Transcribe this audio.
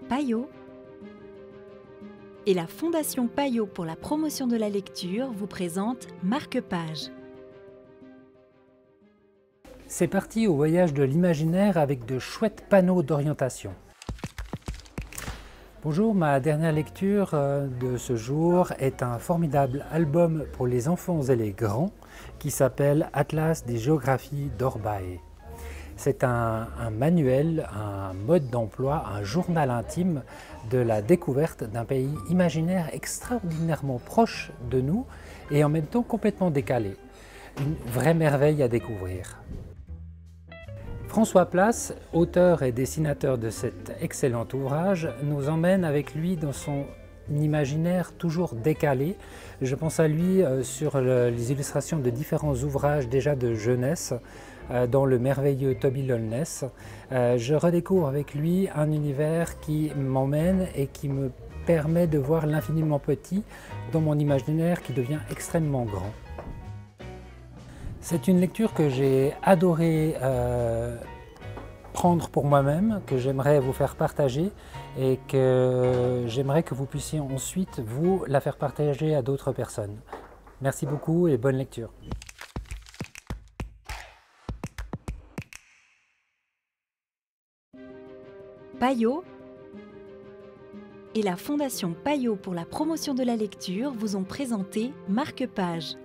Payot et la Fondation Payot pour la promotion de la lecture vous présente Marque-Page. C'est parti au voyage de l'imaginaire avec de chouettes panneaux d'orientation. Bonjour, ma dernière lecture de ce jour est un formidable album pour les enfants et les grands qui s'appelle Atlas des géographies d'Orbae. C'est un manuel, un mode d'emploi, un journal intime de la découverte d'un pays imaginaire extraordinairement proche de nous et en même temps complètement décalé. Une vraie merveille à découvrir. François Place, auteur et dessinateur de cet excellent ouvrage, nous emmène avec lui dans son imaginaire toujours décalé. Je pense à lui sur les illustrations de différents ouvrages déjà de jeunesse, dont le merveilleux Toby Lowness. Je redécouvre avec lui un univers qui m'emmène et qui me permet de voir l'infiniment petit dans mon imaginaire qui devient extrêmement grand. C'est une lecture que j'ai adoré prendre pour moi-même, que j'aimerais vous faire partager et que j'aimerais que vous puissiez ensuite vous la faire partager à d'autres personnes. Merci beaucoup et bonne lecture. Payot et la Fondation Payot pour la promotion de la lecture vous ont présenté Marque-Page.